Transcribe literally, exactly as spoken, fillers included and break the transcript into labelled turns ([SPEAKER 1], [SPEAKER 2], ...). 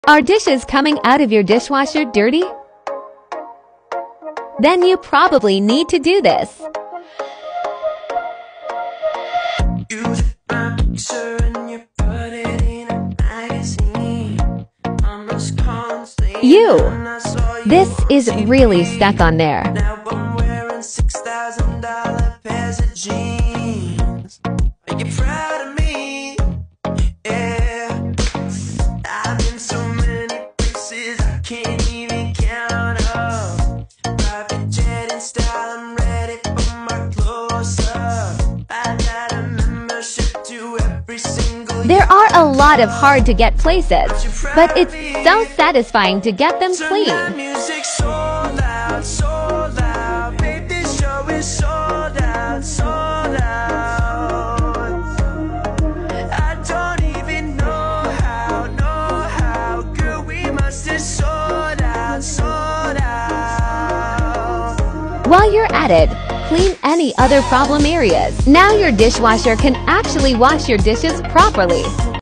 [SPEAKER 1] Are dishes coming out of your dishwasher dirty? Then you probably need to do this.
[SPEAKER 2] Use my picture and you put it in a magazine. Almost constantly.
[SPEAKER 1] You! This is really stuck on there.
[SPEAKER 2] Now I'm wearing six thousand dollar pairs of jeans. Are you proud of me? Yeah. I've been so many places I can't even count up. Private jet in style, I'm ready for my close-up. I got a membership to every single.
[SPEAKER 1] There are a lot of hard-to-get places, but it's so satisfying to get them clean.
[SPEAKER 2] That music so loud, so loud. Babe, this show is sold out, sold out. I don't even know how, know how. Girl, we must have sold out, sold out.
[SPEAKER 1] While you're at it, clean any other problem areas. Now your dishwasher can actually wash your dishes properly.